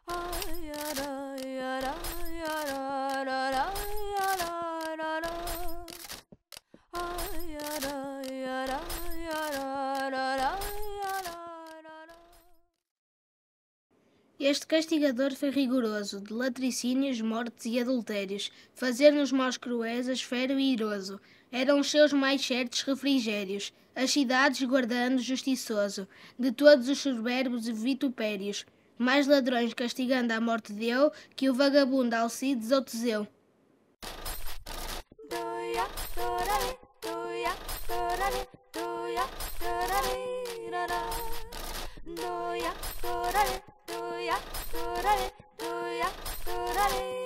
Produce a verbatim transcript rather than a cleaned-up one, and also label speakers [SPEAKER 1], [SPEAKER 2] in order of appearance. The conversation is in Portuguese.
[SPEAKER 1] Este castigador foi rigoroso, de latricínios, mortes e adultérios, fazer-nos maus cruéis, asfero e iroso. Eram os seus mais certos refrigérios, as cidades guardando justiçoso, de todos os soberbos e vitupérios. Mais ladrões castigando à morte deu, que o vagabundo Alcides ou Teseu.
[SPEAKER 2] Do ya, do ya, do ya, do ya, do ya, do ya.